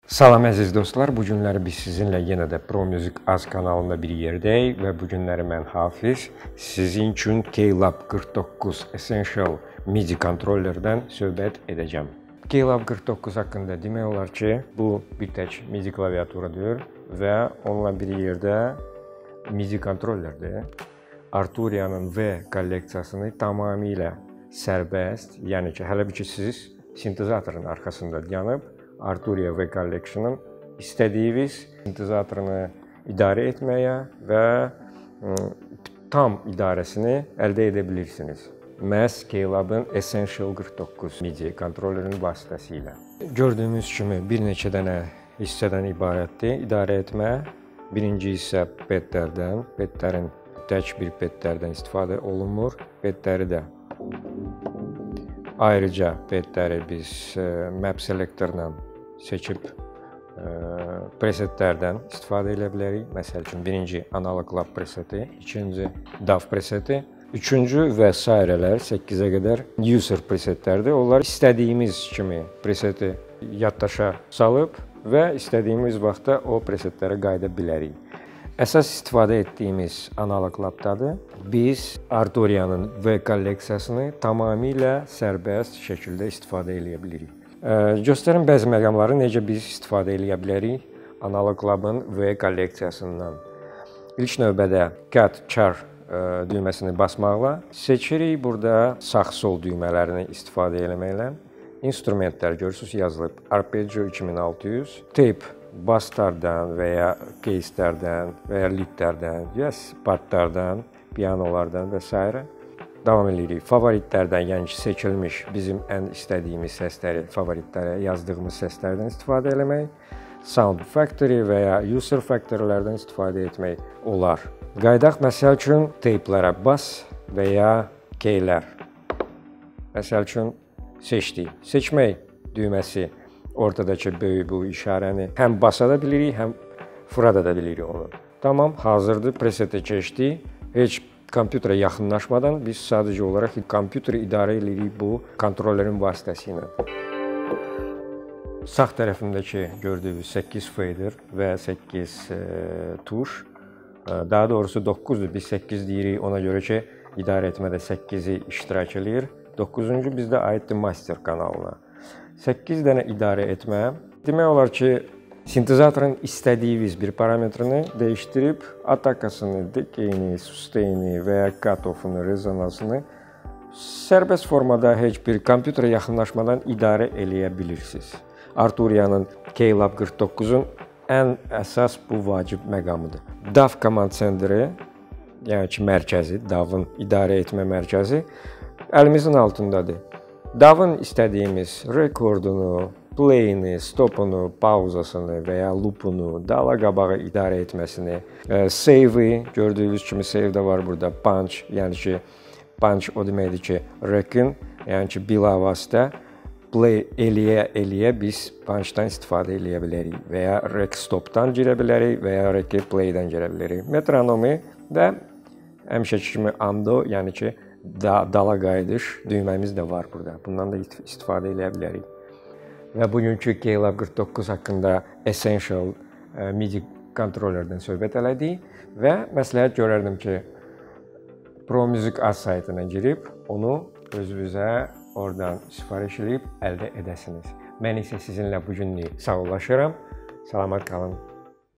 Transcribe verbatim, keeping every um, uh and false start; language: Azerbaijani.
Salam əziz dostlar, bu günləri biz sizinlə yenə də Pro Music Az kanalında bir yerdəyik və bu günləri mən Hafiz sizin üçün Keylab qırx doqquz Essential MIDI kontrollerdən söhbət edəcəm. Keylab qırx doqquz haqqında demək olar ki, bu bir tək MIDI klaviaturadır və onunla bir yerdə MIDI kontrollerdir. Arturia'nın V kolleksiyasını tamamilə sərbəst, yəni ki, hələ bir ki siz sintezatorun arxasında dayanıb Arturia V Collection'ın istədiyiniz sintezatorunu idarə etməyə və tam idarəsini əldə edə bilirsiniz. Məhz Keylab'ın Essential qırx doqquz MIDI kontrollerinin vasitəsilə. Gördüyünüz kimi bir neçə dənə hissədən ibarətdir idarə etmə. Birinci hissə pedlərdən, pedlərin tək bir pedlərdən istifadə olunmur. Pedləri də ayrıca pedləri biz map selektorla seçib presetlərdən istifadə edə bilərik. Məsəl üçün birinci analog lab preseti, ikinci D A W preseti, üçüncü və sairələr səkkizə qədər user presetlərdir. Onlar istədiyimiz kimi preseti yaddaşa salıb və istədiyimiz vaxtda o presetlərə qayıda bilərik. Əsas istifadə etdiyimiz analog labdadır. Biz Arturia'nın V kolleksiyasını tamamilə sərbəst şəkildə istifadə edə bilirik. Göstərin bəzi məqamları necə biz istifadə edə bilərik analog labın V kolleksiyasından. İlk növbədə Cut Char düyməsini basmaqla seçirik. Burada sağ-sol düymələrini istifadə etməklə instrumentlər görürsünüz yazılıb. Arpeggio iki min altı yüz, tape baslardan və ya keyslərdən və ya lidlərdən, ya partlardan, pianolardan və s. davam edirik. Favoritlərdən, yəni ki, seçilmiş bizim ən istədiyimiz səsləri, favoritlərə yazdığımız səslərdən istifadə etmək, Sound Factory və ya User Factorylərdən istifadə etmək olar. Qaydaq məsəl üçün teyplərə bas və ya keylər. Məsəl üçün seçdik. Seçmək düyməsi ortadakı böyük bu işarəni həm basa da bilirik, həm fırada da bilirik onu. Tamam, hazırdır, presete keçdik. Heç kompüterə yaxınlaşmadan biz sadəcə olaraq kompüteri idarə edirik bu kontrollerin vasitəsilə. Sağ tərəfindəki gördüyünüz səkkiz fader və səkkiz e, tuş, daha doğrusu doqquzdur, biz səkkiz deyirik, ona görə ki, idarə etmədə səkkizi iştirak edir. doqquzuncu bizdə aiddir master kanalına. səkkiz dənə idarə etmə, demək olar ki, sintezatorun istədiyiniz bir parametrini dəyişdirib, atakasını, dekeyini, sustaini və ya cut-off'unu, rezonansını sərbəst formada heç bir kompüterə yaxınlaşmadan idarə eləyə bilirsiniz. Arturia'nın Keylab qırx doqquzun ən əsas bu vacib məqamıdır. D A W command centeri, yəni ki, mərkəzi, D A W-ın idarə etmə mərkəzi əlimizin altındadır. D A W-ın istədiyimiz rekordunu, playini, stopunu, pauzasını və ya loopunu, dala qabağı idarə etməsini, save-i, gördüyünüz kimi save də var burada, punch, yəni ki, punch o deməkdir ki, rec-in, yəni ki, bilavasitə play eləyə-eləyə biz punch-dan istifadə eləyə bilərik və ya rec-stopdan girə bilərik və ya rec-play-dən girə bilərik. Metronomi və həmişəki kimi undo, yəni ki, dala qayıdış düyməmiz də var burada. Bundan da istifadə eləyə bilərik. Və bugünkü Keylab qırx doqquz haqqında Essential MIDI kontrollerdən söhbət elədik və məsləhət görərdim ki, Pro Music Az saytına girib, onu özünüzə oradan sifariş edib əldə edəsiniz. Mən isə sizinlə bugünlük sağollaşıram. Salamat qalın.